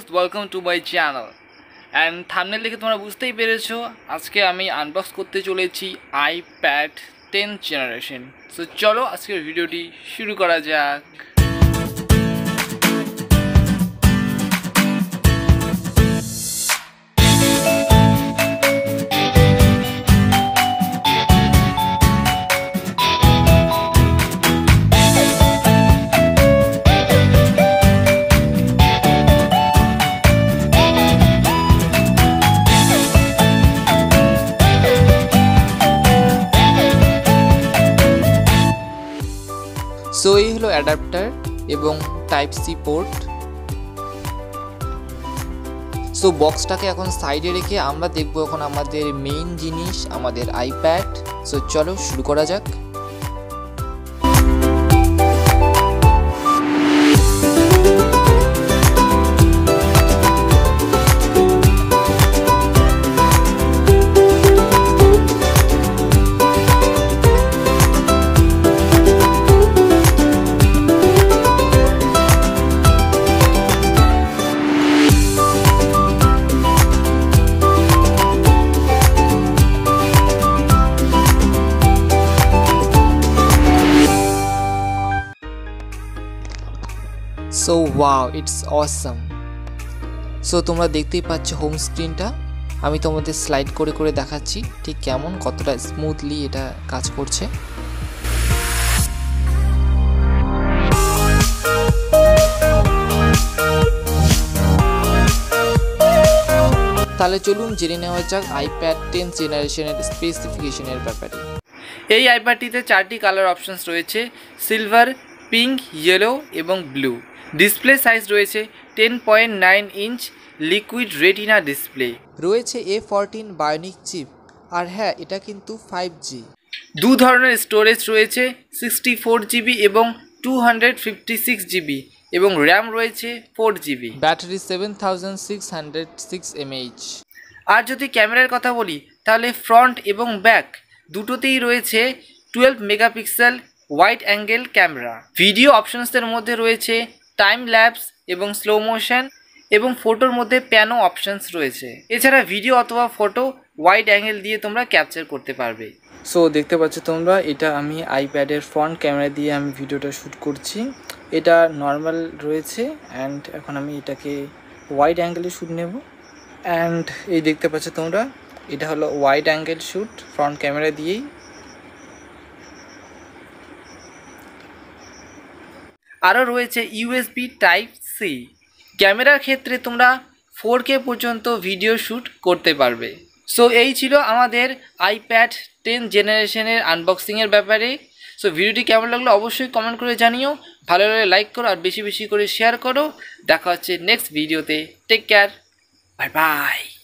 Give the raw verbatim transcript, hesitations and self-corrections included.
Welcome to my channel and thumbnail দেখে তোমরা বুঝতেই পেরেছো আজকে আমি আনবক্স করতে চলেছি আইপ্যাড টেন জেনারেশন। সো চলো আজকের ভিডিওটি শুরু করা যাক। সো এই হলো অ্যাডাপ্টার এবং টাইপ সি পোর্ট। সো বক্সটাকে এখন সাইডে রেখে আমরা দেখব এখন আমাদের মেইন জিনিস আমাদের আইপ্যাড। সো চলো শুরু করা যাক। So wow, it's awesome. So তোমরা দেখতেই পাচ্ছ হোম স্ক্রিনটা, আমি তোমাদের স্লাইড করে করে দেখাচ্ছি ঠিক কেমন কতটা স্মুথলি এটা কাজ করছে। তাহলে চলুন জেনে নেওয়া যাক আইপ্যাড টেন জেনারেশনের স্পেসিফিকেশনের ব্যাপারে। এই আইপ্যাডটিতে চারটি কালার অপশনস রয়েছে, সিলভার, পিঙ্ক, ইয়েলো এবং ব্লু। ডিসপ্লে সাইজ রয়েছে ten point nine inch liquid retina display. রয়েছে এ ফোরটিন বায়োনিক চিপ, আর হ্যাঁ এটা কিন্তু ফাইভ জি। দু ধরনের স্টোরেজ রয়েছে, সিক্সটি ফোর জিবি এবং two hundred fifty six GB, এবং র্যাম রয়েছে four GB. Battery seven thousand six hundred six mAh. আর যদি ক্যামেরার কথা বলি তাহলে ফ্রন্ট এবং ব্যাক দুটোতেই রয়েছে twelve megapixel wide angle camera. Video অপশনসের মধ্যে রয়েছে টাইম ল্যাপস এবং স্লো মোশন, এবং ফটোর মধ্যে প্যানো অপশনস রয়েছে। এছাড়া ভিডিও অথবা ফটো ওয়াইড অ্যাঙ্গেল দিয়ে তোমরা ক্যাপচার করতে পারবে। সো দেখতে পাচ্ছ তোমরা, এটা আমি আইপ্যাডের ফ্রন্ট ক্যামেরা দিয়ে আমি ভিডিওটা শ্যুট করছি। এটা নর্মাল রয়েছে অ্যান্ড এখন আমি এটাকে ওয়াইড অ্যাঙ্গেলে শ্যুট নেব। অ্যান্ড এই দেখতে পাচ্ছ তোমরা, এটা হলো wide angle shoot front camera দিয়েই। আরও রয়েছে ইউএসবি টাইপ সি। ক্যামেরার ক্ষেত্রে তোমরা ফোর কে পর্যন্ত ভিডিও শ্যুট করতে পারবে। সো এই ছিল আমাদের আইপ্যাড টেন জেনারেশনের আনবক্সিংয়ের ব্যাপারে। সো ভিডিওটি কেমন লাগলো অবশ্যই কমেন্ট করে জানিও, ভালো লাগলে লাইক করো আর বেশি বেশি করে শেয়ার করো। দেখা হচ্ছে নেক্সট ভিডিওতে। Take care, bye by.